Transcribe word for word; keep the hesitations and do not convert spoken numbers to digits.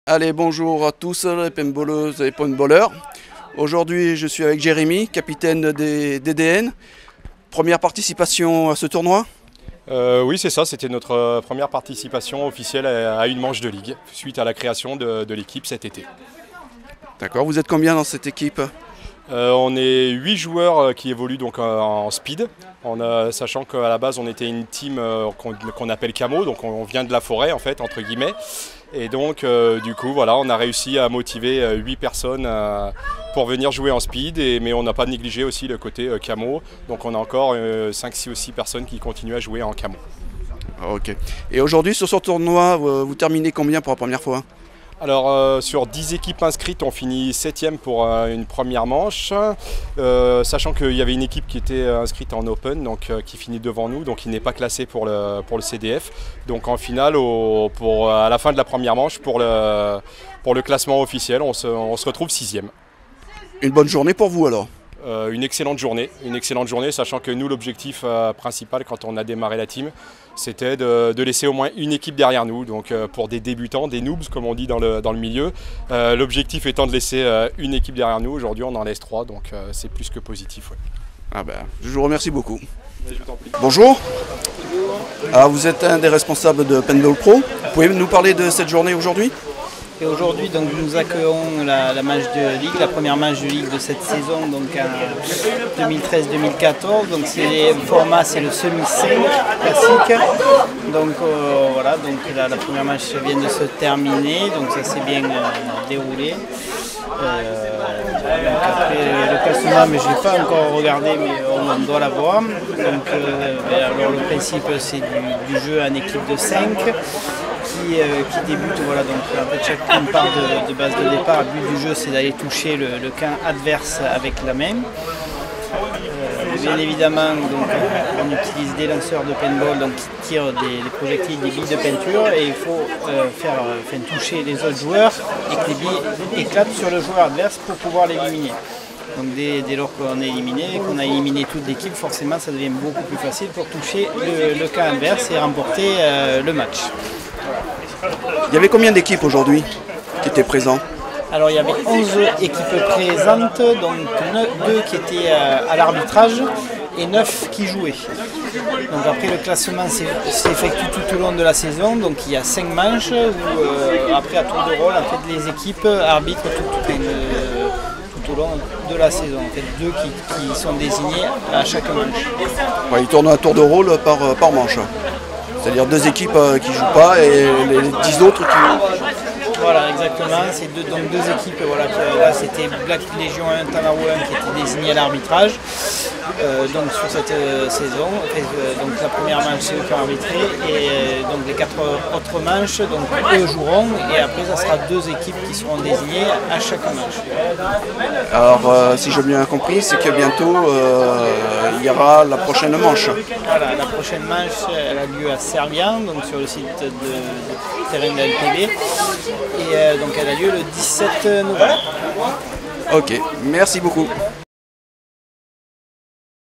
Allez, bonjour à tous les paintballeuses et paintballeurs. Aujourd'hui, je suis avec Jérémy, capitaine des D D N. Première participation à ce tournoi? Euh, oui, c'est ça, c'était notre première participation officielle à une manche de ligue, suite à la création de, de l'équipe cet été. D'accord, vous êtes combien dans cette équipe? Euh, on est huit joueurs qui évoluent donc en speed, on a, sachant qu'à la base on était une team qu'on qu'on appelle Camo, donc on vient de la forêt en fait, entre guillemets. Et donc euh, du coup voilà, on a réussi à motiver huit personnes euh, pour venir jouer en speed, et, mais on n'a pas négligé aussi le côté euh, Camo, donc on a encore euh, cinq six ou six personnes qui continuent à jouer en Camo. Ok. Et aujourd'hui sur ce tournoi, vous, vous terminez combien pour la première fois? Alors euh, sur dix équipes inscrites, on finit septième pour euh, une première manche, euh, sachant qu'il y avait une équipe qui était inscrite en Open, donc euh, qui finit devant nous, donc il n'est pas classé pour le, pour le C D F. Donc en finale, au, pour, à la fin de la première manche, pour le, pour le classement officiel, on se, on se retrouve sixième. Une bonne journée pour vous alors? Euh, une excellente journée, une excellente journée, sachant que nous, l'objectif euh, principal quand on a démarré la team, c'était de, de laisser au moins une équipe derrière nous. Donc euh, pour des débutants, des noobs comme on dit dans le, dans le milieu, euh, l'objectif étant de laisser euh, une équipe derrière nous. Aujourd'hui on en laisse trois, donc euh, c'est plus que positif. Ouais. Ah ben, je vous remercie beaucoup. Je t'en prie. Bonjour. Alors, vous êtes un des responsables de Paintball Pro. Vous pouvez nous parler de cette journée aujourd'hui? Et aujourd'hui, donc, nous accueillons la, la match de ligue, la première match de ligue de cette saison, donc en deux mille treize deux mille quatorze. Donc c'est le format, c'est le semi cinq classique. Donc euh, voilà, donc la, la première match vient de se terminer, donc ça s'est bien euh, déroulé. Euh, donc après le classement, mais je ne l'ai pas encore regardé, mais on, on doit l'avoir. Donc euh, alors le principe, c'est du, du jeu en équipe de cinq. Qui, euh, qui débute, voilà, donc en fait chacune part de, de base de départ. Le but du jeu, c'est d'aller toucher le, le camp adverse avec la main. Euh, bien évidemment, donc, on utilise des lanceurs de paintball donc, qui tirent des, des projectiles, des billes de peinture, et il faut euh, faire enfin, toucher les autres joueurs et que les billes éclatent sur le joueur adverse pour pouvoir l'éliminer. Donc dès, dès lors qu'on est éliminé, qu'on a éliminé toute l'équipe, forcément ça devient beaucoup plus facile pour toucher le, le camp adverse et remporter euh, le match. Il y avait combien d'équipes aujourd'hui qui étaient présentes? Alors il y avait onze équipes présentes, donc deux qui étaient à l'arbitrage et neuf qui jouaient. Donc après le classement s'effectue tout au long de la saison, donc il y a cinq manches où euh, après à tour de rôle, en fait, les équipes arbitrent tout, tout, euh, tout au long de la saison. En fait, deux qui, qui sont désignés à chaque manche. Ouais, ils tournent à tour de rôle par, par manche. C'est-à-dire deux équipes euh, qui ne jouent pas et les dix autres qui... Voilà, exactement. C'est deux, donc deux équipes. Voilà, qui, là, c'était Black Legion un, Tanaro un qui était désigné à l'arbitrage. Euh, donc sur cette euh, saison, euh, donc la première manche c'est eux qui ont arbitré, et euh, donc les quatre autres manches, donc eux joueront, et après ça sera deux équipes qui seront désignées à chaque manche. Alors euh, si j'ai bien compris, c'est que bientôt euh, il y aura la prochaine manche. Voilà, la prochaine manche elle a lieu à Servian, donc sur le site de, de terrain de la L P B, et euh, donc elle a lieu le dix-sept novembre. Ok, merci beaucoup.